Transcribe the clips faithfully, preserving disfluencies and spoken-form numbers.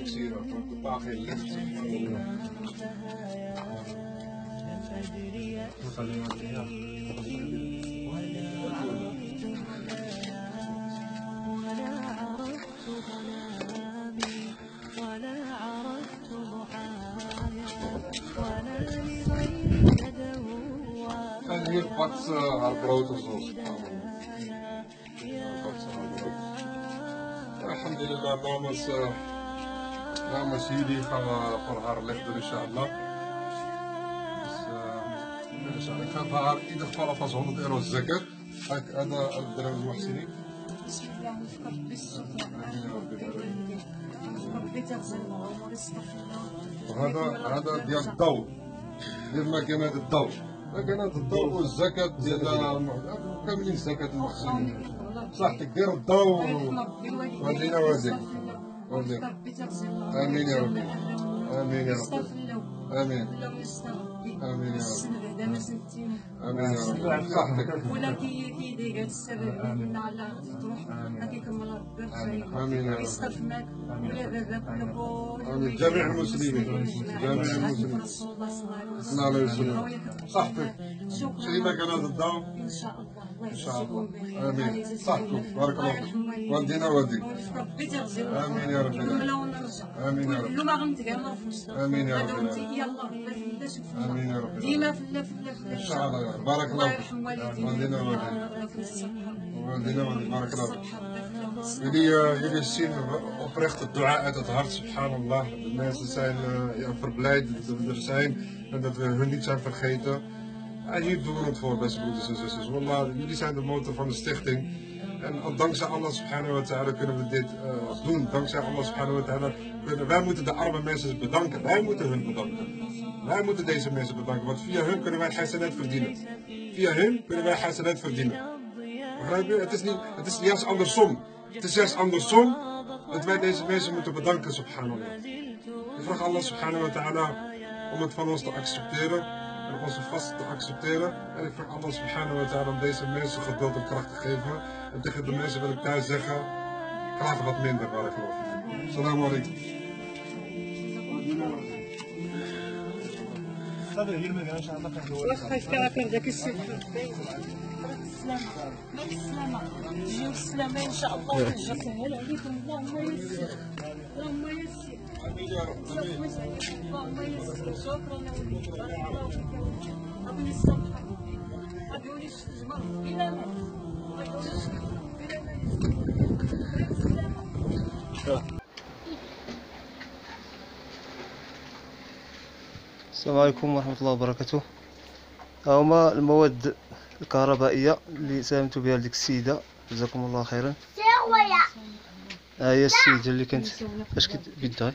كثيرة باقي اللفت هذه البطس هالبروت وصوص الحمد لله namens namens jullie gaan we voor haar licht doen inshallah. Dus uh, ik ga voor haar in ieder geval alvast honderd euro zeker. هذا الدرهم المحسنين. بسم الله ونفكر بالسوق وهذا هذا ديال الضوء ديال مكانات الضوء مكانات الضوء والزكاة ديال كاملين زكاة المحسنين صحتك دير الضوء ودينا واديك وديك امين يا ربي امين يا ربي امين امين يا ربي امين يا ربي صحتك ولا كي كيدير هذا السبب من على تروح هكاك من ربي امين يا رب يصطف معك ولا باباك ولا بوك امين جميع المسلمين جميع المسلمين صلى الله عليه وسلم صحتك شي مكانات الضوء ان شاء الله ان شاء الله امين صحتكم بارك الله فيك والدينا والديك ربي تغزل امين يا رب نكملها ونرجع امين يا رب كل ما غنتقى نرفض امين يا رب يلا لا شوف امين يا رب ديما في الله في الله في الله ان شاء الله يا رب بارك الله فيك والدينا والديك والدينا والدينا والديك بارك الله فيك jullie, jullie zien oprecht het dua uit het hart, subhanallah. De mensen zijn uh, ja, verblijd dat we er zijn en dat we hun niet zijn vergeten. En hier doen we het voor, beste broeders en zusters. Wallah, jullie zijn de motor van de stichting. En dankzij Allah subhanahu wa ta'ala kunnen we dit uh, doen. Dankzij Allah subhanahu wa ta'ala kunnen wij moeten de arme mensen bedanken. Wij moeten hun bedanken. Wij moeten deze mensen bedanken, want via hun kunnen wij hasanet verdienen. Via hun kunnen wij hasanet verdienen. Begrijp je? Het is, niet, het is juist andersom. Het is juist andersom dat wij deze mensen moeten bedanken, subhanallah. Ik vraag Allah subhanahu wa ta'ala om het van ons te accepteren en om onze vast te accepteren. En ik vraag Allah subhanahu wa ta'ala om deze mensen geduld en kracht te geven. En tegen de mensen wil ik thuis zeggen, graag wat minder, barakallah. Assalamu alaikum. واخا يفكرك داك السيد السلامة مع السلامة تجيو السلامة إن شاء الله وترجع سهل عليكم اللهم يسر اللهم يسر اللهم يسر شكرا يا وليدي بارك الله فيك يا وليدي ربي يسامحك ما تقوليش تجمر بلا ما ما تقوليش بلا ما السلامة. السلام عليكم ورحمة الله وبركاته. هما المواد الكهربائية اللي ساهمت بها لديك السيدة جزاكم الله خيرا. ها هي السيدة اللي كانت اش كنت بيدها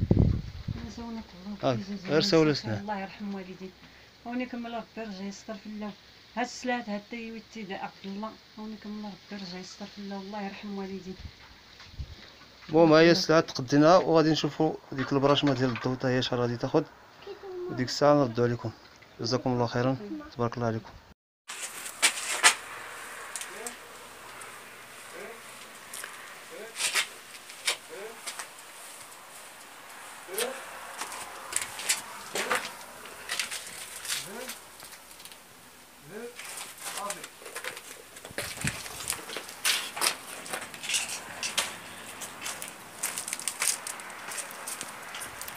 اه غير سولتنا الله يرحم والديك هوني كمل ربي يرجع يستر في الله هاد السلات هاد التيويتي دا عبد الله هوني كمل ربي يرجع يستر في الله والله يرحم والديك. المهم ها هي السلعة تقديناها وغادي نشوفوا ديك البراشمة ديال الضوء حتى هي شحال غادي تاخد وديك الساعة نردو عليكم. جزاكم الله خيرا تبارك الله عليكم.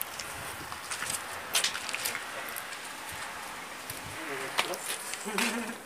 Thank you.